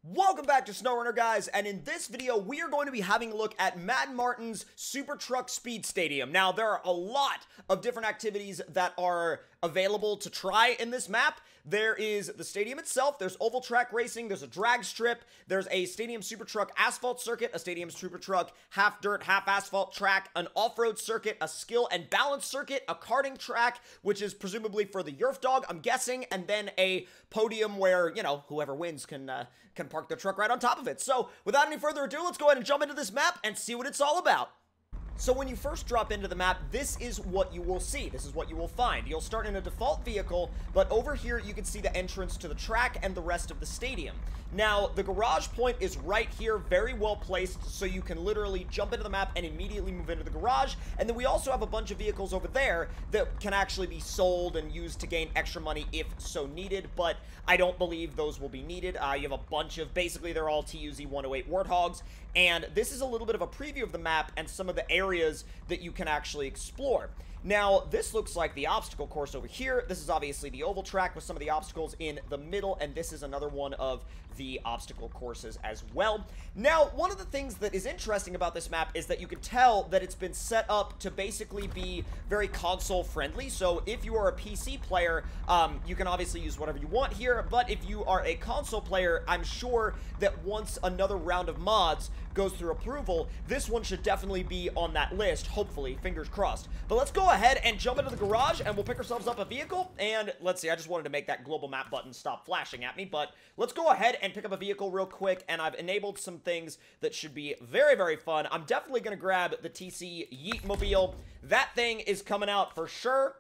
Welcome back to SnowRunner, guys, and in this video, we are going to be having a look at Mad Martin's Super Truck Speed Stadium. Now, there are a lot of different activities that are available to try in this map. There is the stadium itself, there's oval track racing, there's a drag strip, there's a stadium super truck asphalt circuit, a stadium super truck half dirt, half asphalt track, an off-road circuit, a skill and balance circuit, a karting track, which is presumably for the Yerf Dog, I'm guessing, and then a podium where, you know, whoever wins can park their truck right on top of it. So, without any further ado, let's go ahead and jump into this map and see what it's all about. So when you first drop into the map, this is what you will see. This is what you will find. You'll start in a default vehicle, but over here you can see the entrance to the track and the rest of the stadium. Now, the garage point is right here, very well placed, so you can literally jump into the map and immediately move into the garage. And then we also have a bunch of vehicles over there that can actually be sold and used to gain extra money if so needed, but I don't believe those will be needed. You have a bunch of, basically they're all TUZ 108 Warthogs, and this is a little bit of a preview of the map and some of the areas that you can actually explore. Now, this looks like the obstacle course over here. This is obviously the oval track with some of the obstacles in the middle, and this is another one of the obstacle courses as well. Now, one of the things that is interesting about this map is that you can tell that it's been set up to basically be very console friendly. So if you are a PC player, you can obviously use whatever you want here, but if you are a console player, I'm sure that once another round of mods goes through approval, this one should definitely be on that list, hopefully, fingers crossed. But let's go ahead and jump into the garage, and we'll pick ourselves up a vehicle, and let's see, I just wanted to make that global map button stop flashing at me, but let's go ahead and pick up a vehicle real quick, and I've enabled some things that should be very, very fun. I'm definitely going to grab the TC Yeetmobile. That thing is coming out for sure,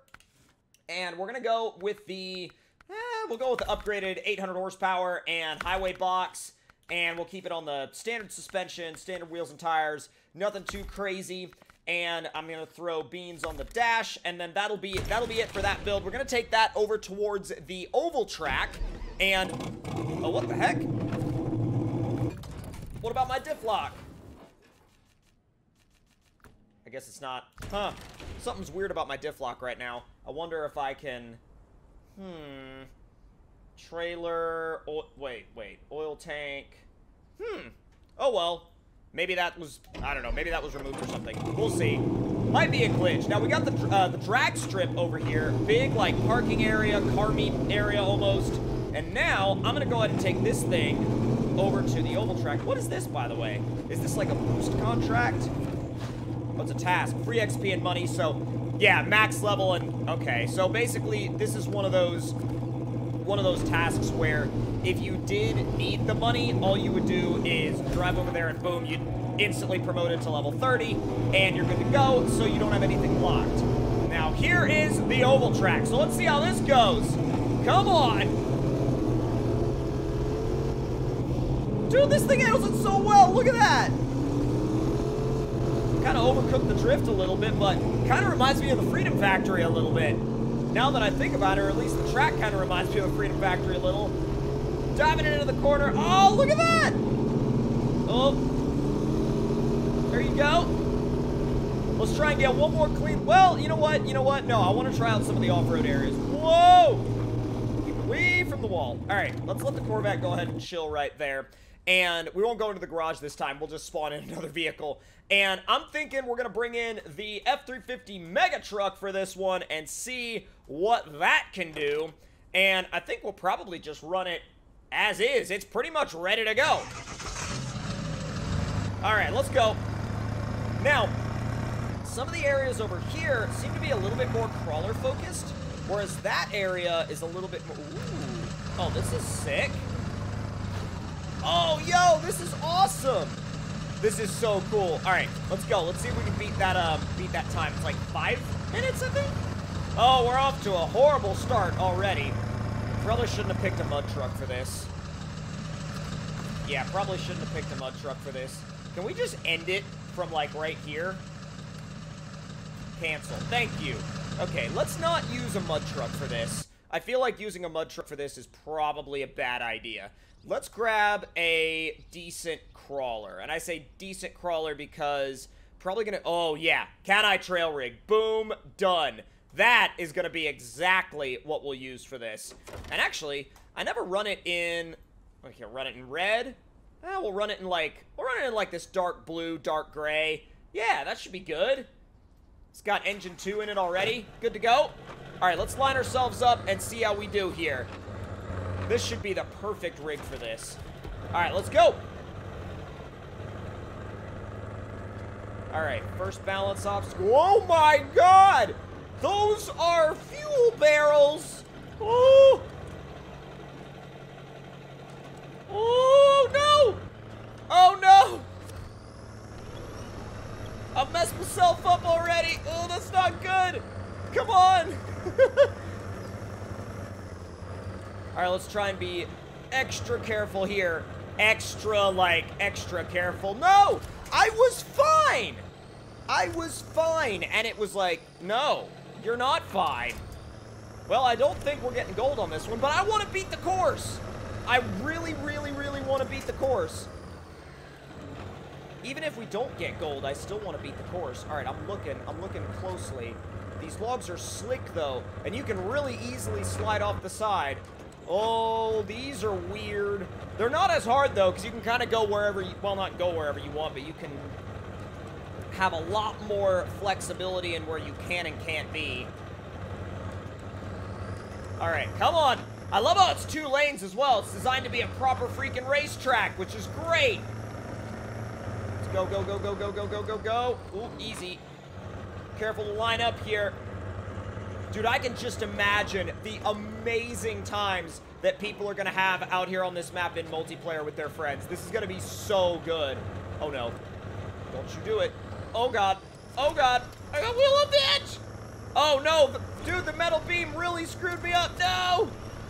and we're going to go with the, we'll go with the upgraded 800 horsepower and highway box. And we'll keep it on the standard suspension, standard wheels and tires, nothing too crazy. And I'm going to throw beans on the dash, and then that'll be it for that build. We're going to take that over towards the oval track, and, oh, what the heck? What about my diff lock? I guess it's not, something's weird about my diff lock right now. I wonder if I can, trailer, wait, oil tank, oh well, maybe that was, I don't know, maybe that was removed or something, we'll see, might be a glitch. Now we got the drag strip over here, big like parking area, car meet area almost, and now I'm gonna go ahead and take this thing over to the oval track. What is this, by the way? Is this like a boost contract? Oh, it's a task, free XP and money, so yeah, max level, and okay, so basically this is one of those tasks where if you did need the money, all you would do is drive over there and boom, you'd instantly promote it to level 30 and you're good to go, so you don't have anything locked. Now here is the oval track, so let's see how this goes. Come on! Dude, this thing handles it so well, look at that! Kind of overcooked the drift a little bit, but kind of reminds me of the Freedom Factory a little bit. Now that I think about it, or at least the track kind of reminds me of the Freedom Factory a little. Diving into the corner. Oh, look at that! Oh. There you go. Let's try and get one more clean. Well, you know what? No, I want to try out some of the off-road areas. Whoa! Keep it away from the wall. All right, let's let the Corvette go ahead and chill right there. And we won't go into the garage this time. We'll just spawn in another vehicle. And I'm thinking we're going to bring in the F-350 Mega Truck for this one and see what that can do. And I think we'll probably just run it as is. It's pretty much ready to go. All right, let's go. Now, some of the areas over here seem to be a little bit more crawler focused, whereas that area is a little bit more... Ooh. Oh, this is sick. Oh, yo, this is awesome. This is so cool. All right, let's go. Let's see if we can beat that time. It's like 5 minutes, I think. Oh, we're off to a horrible start already. Probably shouldn't have picked a mud truck for this. Yeah, probably shouldn't have picked a mud truck for this. Can we just end it from, like, right here? Cancel. Thank you. Okay, let's not use a mud truck for this. I feel like using a mud truck for this is probably a bad idea. Let's grab a decent crawler. And I say decent crawler because probably gonna... Oh, yeah. Can I trail rig? Boom. Done. That is gonna be exactly what we'll use for this. And actually, I never run it in Okay, run it in red. We'll run it in like this dark blue, dark gray. Yeah, that should be good. It's got engine 2 in it already. Good to go. All right, let's line ourselves up and see how we do here. This should be the perfect rig for this. All right, let's go. All right, first balance obstacle. Oh my God! Those are fuel barrels. Oh! Oh no! Oh no! I've messed myself up already. Oh, that's not good. Come on. All right, let's try and be extra careful here. Extra careful. No, I was fine. I was fine. And it was like, no, you're not fine. Well, I don't think we're getting gold on this one, but I want to beat the course. I really, really, really want to beat the course. Even if we don't get gold, I still want to beat the course. All right, I'm looking closely. These logs are slick, though, and you can really easily slide off the side. Oh, these are weird. They're not as hard, though, because you can kind of go wherever you... Well, not go wherever you want, but you can have a lot more flexibility in where you can and can't be. All right, come on. I love how it's 2 lanes as well. It's designed to be a proper freaking racetrack, which is great. Let's go, go, go, go, go, go, go, go, go. Ooh, easy. Careful to line up here. Dude, I can just imagine the amazing times that people are going to have out here on this map in multiplayer with their friends. This is going to be so good. Oh, no. Don't you do it. Oh, God. Oh, God. I got wheel of the edge. Oh, no. Dude, the metal beam really screwed me up. No.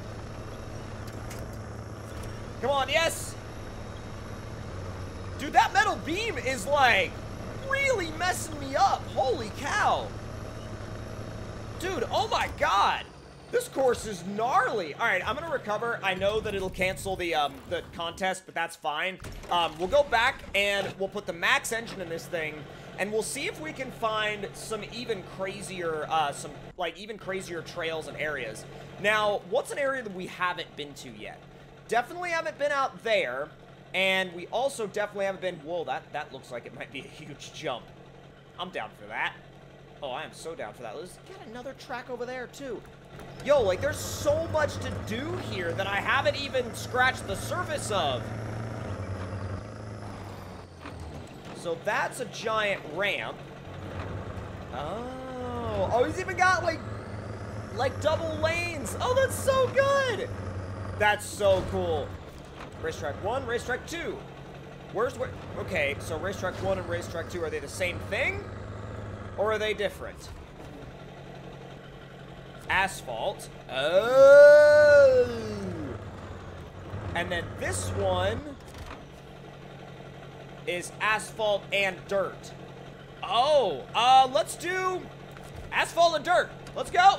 Come on, yes. Dude, that metal beam is, like, really messing me up. Holy cow. Dude, oh my God. This course is gnarly. All right, I'm going to recover. I know that it'll cancel the contest, but that's fine. We'll go back and we'll put the max engine in this thing, and we'll see if we can find some even crazier, even crazier trails and areas. Now, what's an area that we haven't been to yet? Definitely haven't been out there, and we also definitely haven't been... Whoa, that looks like it might be a huge jump. I'm down for that. Oh, I am so down for that. Let's get another track over there, too. Yo, like, there's so much to do here that I haven't even scratched the surface of. So that's a giant ramp. Oh, he's even got, like double lanes. Oh, that's so good. That's so cool. Racetrack 1, Racetrack 2. Okay, so Racetrack 1 and Racetrack 2, are they the same thing? Or are they different? Asphalt. Oh! And then this one is asphalt and dirt. Oh, let's do asphalt and dirt. Let's go.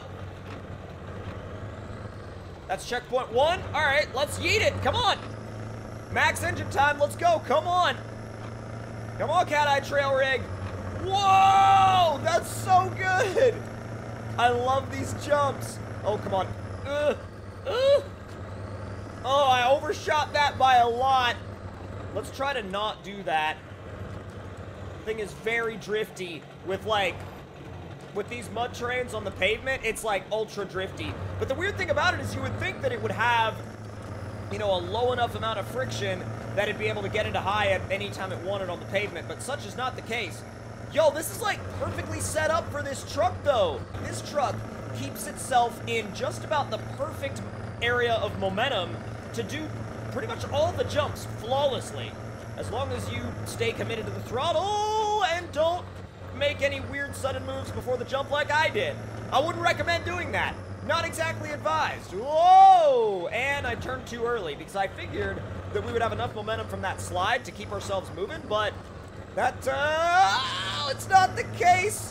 That's checkpoint 1. All right, let's yeet it. Come on. Max engine time. Let's go. Come on. Come on, Cat Eye Trail Rig. Whoa! That's so good! I love these jumps. Oh, come on. Oh, I overshot that by a lot. Let's try to not do that. Thing is very drifty with these mud terrains on the pavement. It's like ultra drifty. But the weird thing about it is you would think that it would have, you know, a low enough amount of friction that it'd be able to get into high at any time it wanted on the pavement, but such is not the case. Yo, this is like perfectly set up for this truck, though. This truck keeps itself in just about the perfect area of momentum to do pretty much all the jumps flawlessly. As long as you stay committed to the throttle and don't make any weird sudden moves before the jump like I did. I wouldn't recommend doing that. Not exactly advised. Whoa! And I turned too early because I figured that we would have enough momentum from that slide to keep ourselves moving, but that, it's not the case.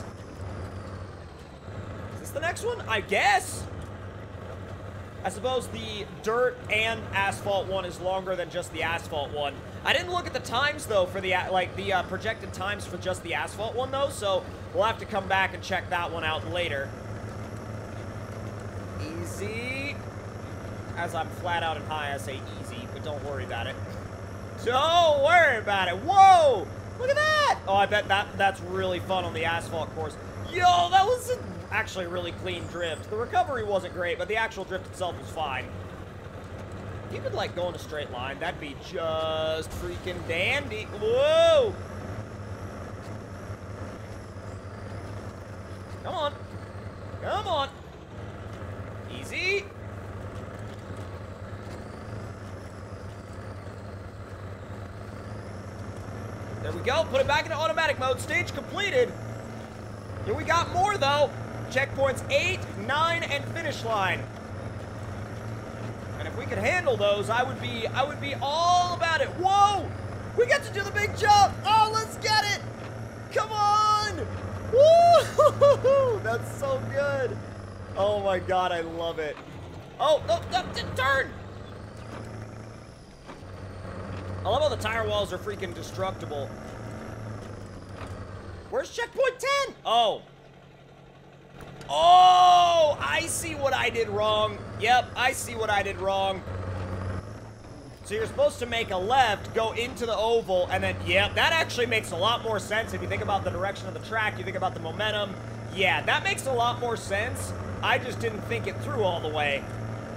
Is this the next one? I guess. I suppose the dirt and asphalt one is longer than just the asphalt one. I didn't look at the times, though, for the, projected times for just the asphalt one, though, so we'll have to come back and check that one out later. Easy. As I'm flat out and high, I say easy, which Don't worry about it. Don't worry about it. Whoa! Look at that! Oh, I bet that's really fun on the asphalt course. Yo, that was actually a really clean drift. The recovery wasn't great, but the actual drift itself was fine. If you could, like, go in a straight line, that'd be just freaking dandy. Whoa! Come on. Come on. Easy. There we go. Put it back into automatic mode. Stage completed. Here we got more, though. Checkpoints 8, 9, and finish line. And if we could handle those, I would be all about it. Whoa! We get to do the big jump. Oh, let's get it. Come on. Woo! That's so good. Oh my God, I love it. Oh, turn. I love how the tire walls are freaking destructible. Where's checkpoint 10? Oh. Oh, I see what I did wrong. Yep, I see what I did wrong. So you're supposed to make a left, go into the oval, and then, yep, that actually makes a lot more sense if you think about the direction of the track, you think about the momentum. Yeah, that makes a lot more sense. I just didn't think it through all the way.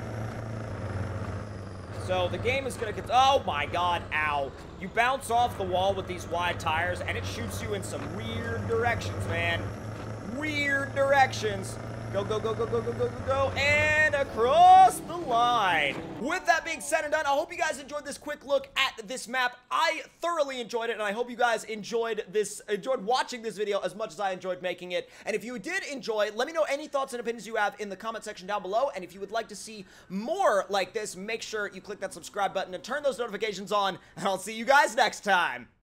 So the game is going to get... Oh, my God. Ow. You bounce off the wall with these wide tires, and it shoots you in some weird directions, man. Weird directions. Go, go, go, go, go, go, go, go, go, and across the line. With that being said and done, I hope you guys enjoyed this quick look at this map. I thoroughly enjoyed it, and I hope you guys enjoyed watching this video as much as I enjoyed making it. And if you did enjoy, let me know any thoughts and opinions you have in the comment section down below. And if you would like to see more like this, make sure you click that subscribe button and turn those notifications on, and I'll see you guys next time.